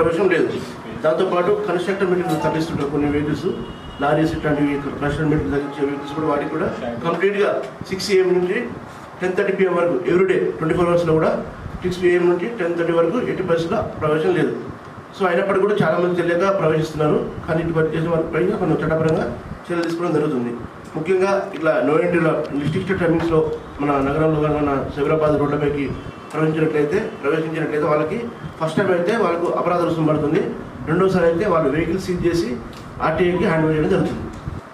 ప్రవేశం లేదు. దాంతోపాటు కన్స్ట్రక్టర్ మెటీరియల్ తరలిస్తుంటారు కొన్ని వెహికల్స్, లారీస్ ఇట్లాంటివి కన్స్ట్రక్టర్ మెటీరియల్ తగ్గించే వెహికల్స్ కూడా వాటికి కూడా కంప్లీట్గా 6 AM నుంచి 10:30 PM వరకు ఎవ్రీడే 24 అవర్స్లో కూడా 6 AM నుంచి 10:30 వరకు ఎట్టి పరిస్థితుల్లో ప్రవేశం లేదు. సో అయినప్పటికీ కూడా చాలామంది తెలియక ప్రవేశిస్తున్నారు. కానీ ఇటువంటి చేసిన వారిపై కొన్ని చట్టపరంగా చర్యలు తీసుకోవడం జరుగుతుంది. ముఖ్యంగా ఇట్లా నో ఎంట్రీలో రిస్ట్రిక్టెడ్ టైమింగ్స్లో మన నగరంలో మన సైబరాబాద్ రోడ్లపైకి ప్రవేశించినట్లయితే వాళ్ళకి ఫస్ట్ టైం అయితే వాళ్ళకు అపరాధ రుసుము పడుతుంది. రెండోసారి అయితే వాళ్ళు వెహికల్ సీజ్ చేసి RTIకి హ్యాండ్ ఓవర్ చేయడం జరుగుతుంది.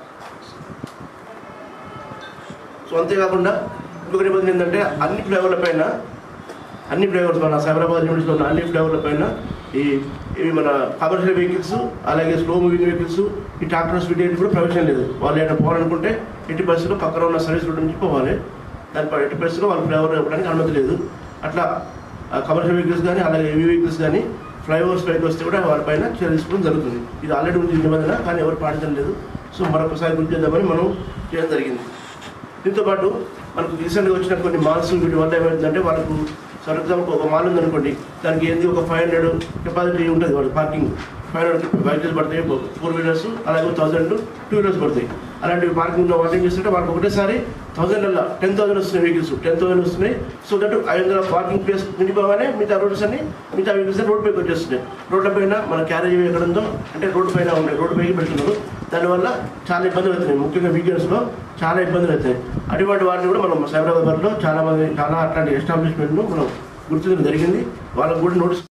సో అంతేకాకుండా ఇంకొక నిబంధన ఏంటంటే అన్ని ఫ్లైఓవర్స్ మన సైబరాబాద్ యూనిట్స్లో ఉన్న అన్ని ఫ్లైఓవర్ల పైన ఇవి మన కమర్షియల్ వెహికల్స్, అలాగే స్లో మూవింగ్ వెహికల్స్, ఈ ట్రాక్టర్స్ వీటి కూడా ప్రవేశం లేదు. వాళ్ళు ఏమైనా పోవాలనుకుంటే ఎట్టి పరిస్థితుల్లో పక్కన ఉన్న సర్వీస్ రోడ్ నుంచి పోవాలి. దానిపై ఎట్టి పరిస్థితుల్లో వాళ్ళు ఫ్లైఓవర్ ఇవ్వడానికి అనుమతి లేదు. అట్లా కమర్షియల్ వెహికల్స్ కానీ అలాగే హెవీ వెహికల్స్ కానీ ఫ్లైఓవర్స్ పైకి వస్తే కూడా వాళ్ళపైన చర్య తీసుకోవడం జరుగుతుంది. ఇది ఆల్రెడీ ఉంది నిబంధన, కానీ ఎవరు పాటించడం లేదు. సో మరొకసారి గుర్తు చేద్దామని మనం చేయడం జరిగింది. దీంతోపాటు మనకు రీసెంట్గా వచ్చిన కొన్ని మాల్స్ వీటి వల్ల ఏమవుతుందంటే వాళ్ళకు ఫర్ ఎగ్జాంపుల్ ఒక మాల్ ఉందనుకోండి, దానికి ఏంది ఒక 500 కెపాసిటీ ఉంటుంది. వాళ్ళకి పార్కింగ్ 500 వెహికల్స్ పడతాయి, 4 వీలర్స్, అలాగే 1000 2 వీలర్స్ పడతాయి. అలాంటివి పార్కింగ్ ఉన్న వాటిని చేస్తుంటే వాళ్ళకి ఒకటేసారి 1000 10,000 వస్తున్నాయి వెహికల్స్, 10,000 వస్తున్నాయి. సో దట్ 500 పార్కింగ్ ప్లేస్ నిండిపోగానే మిగతా వెహికల్స్ రోడ్ పైకి వచ్చేస్తున్నాయి. రోడ్ల పైన మన క్యారేజ్ ఎక్కడంతో అంటే రోడ్డు పైన ఉన్నాయి, రోడ్డు పైకి పెడుతున్నారు. దానివల్ల చాలా ఇబ్బందులు అవుతున్నాయి, ముఖ్యంగా వీకెండ్స్లో చాలా ఇబ్బందులు అవుతాయి. అటువంటి వాటిని కూడా మనం సైబరాబాద్లో చాలా అట్లాంటి ఎస్టాబ్లిష్మెంట్ను మనం గుర్తించడం జరిగింది. వాళ్ళకు కూడా నోటీస్